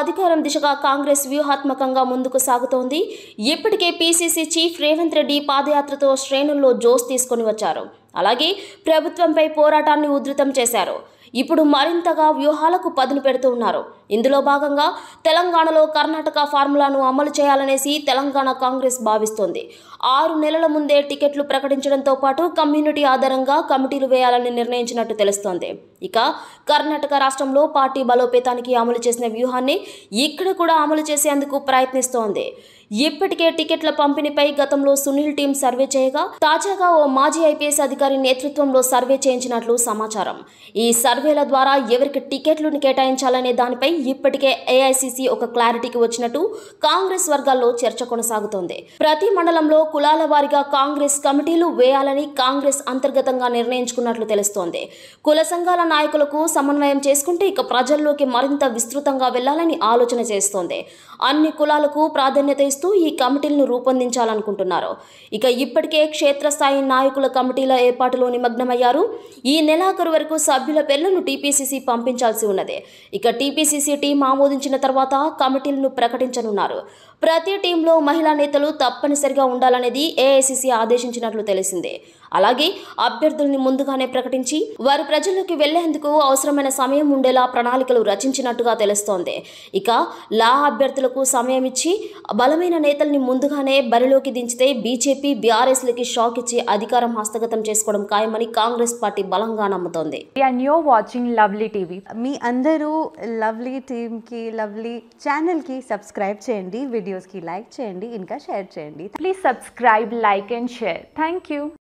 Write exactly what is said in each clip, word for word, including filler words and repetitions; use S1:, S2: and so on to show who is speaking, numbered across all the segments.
S1: అధికారం దిశగా కాంగ్రెస్ వ్యూహాత్మకంగా ముందుకు సాగుతోంది. ఇప్పటికే పీసీసీ చీఫ్ రేవంత్ రెడ్డి పాదయాత్రతో శ్రేణుల్లో జోష్ తీసుకొని వచ్చారు. అలాగే ప్రభుత్వంపై పోరాటాన్ని ఉధృతం చేశారు. ఇప్పుడు మరింతగా వ్యూహాలకు పదును పెడుతూ ఉన్నారు. ఇందులో భాగంగా తెలంగాణలో కర్ణాటక ఫార్ములాను అమలు చేయాలనేసి తెలంగాణ కాంగ్రెస్ భావిస్తోంది. ఆరు నెలల ముందే టికెట్లు ప్రకటించడంతో పాటు కమ్యూనిటీ ఆధారంగా కమిటీలు వేయాలని నిర్ణయించినట్టు తెలుస్తోంది. ఇక కర్ణాటక రాష్ట్రంలో పార్టీ బలోపేతానికి అమలు చేసిన వ్యూహాన్ని ఇక్కడ కూడా అమలు చేసేందుకు ప్రయత్నిస్తోంది. ఇప్పటికే టికెట్ల పంపిణీపై గతంలో సునీల్ టీం సర్వే చేయగా తాజాగా ఓ మాజీ ఐపీఎస్ అధికారి నేతృత్వంలో సర్వే చేయించినట్లు సమాచారం. ఈ సర్వేల ద్వారా ఎవరికి టికెట్లు కేటాయించాలనే దానిపై ఇప్పటికే ఏఐసీసీ ఒక క్లారిటీకి వచ్చినట్టు కాంగ్రెస్ వర్గాల్లో చర్చ కొనసాగుతోంది. ప్రతి మండలంలో కులాల వారీగా కాంగ్రెస్ కమిటీలు వేయాలని కాంగ్రెస్ అంతర్గతంగా నిర్ణయించుకున్నట్లు తెలుస్తోంది. కుల సంఘాల నాయకులకు సమన్వయం చేసుకుంటే ఇక ప్రజల్లోకి మరింత విస్తృతంగా వెళ్లాలని ఆలోచన చేస్తోంది. అన్ని కులాలకు ప్రాధాన్యత ఇస్తూ ఈ కమిటీలను రూపొందించాలనుకుంటున్నారు. ఇక ఇప్పటికే క్షేత్రస్థాయి నాయకుల కమిటీల ఏర్పాటులో నిమగ్నమయ్యారు. ఈ నెలాఖరు వరకు సభ్యుల పేర్లను టీపీసీసీ పంపించాల్సి ఉన్నది. ఇక టీపీసీసీ టీం ఆమోదించిన తర్వాత కమిటీలను ప్రకటించనున్నారు. ప్రతి టీంలో మహిళా నేతలు తప్పనిసరిగా ఉండాలనేది ఏఐసీసీ ఆదేశించినట్లు తెలిసిందే. అలాగే అభ్యర్థుల్ని ముందుగానే ప్రకటించి వారు ప్రజల్లోకి వెళ్లేందుకు అవసరమైన సమయం ఉండేలా ప్రణాళికలు రచించినట్టుగా తెలుస్తోంది. ఇక లా అభ్యర్థులకు సమయం ఇచ్చి బలమైన నేతల్ని ముందుగానే బరిలోకి దించితే బీజేపీ బీఆర్ఎస్లకి షాక్ ఇచ్చి అధికారం హస్తగతం చేసుకోవడం ఖాయమని కాంగ్రెస్ పార్టీ బలంగా నమ్ముతోంది.
S2: And you're watching LovleTv.
S3: మీ అందరూ లవ్లీ టీమ్కి లవ్లీ ఛానల్కి సబ్స్క్రైబ్ చేయండి, వీడియోస్కి లైక్ చేయండి, ఇంకా షేర్ చేయండి.
S2: Please subscribe, like and share. Thank you.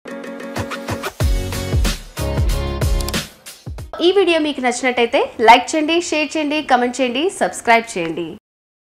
S3: ఈ వీడియో మీకు నచ్చినట్టయితే లైక్ చేయండి, షేర్ చేయండి, కమెంట్ చేయండి, సబ్స్క్రైబ్ చేయండి.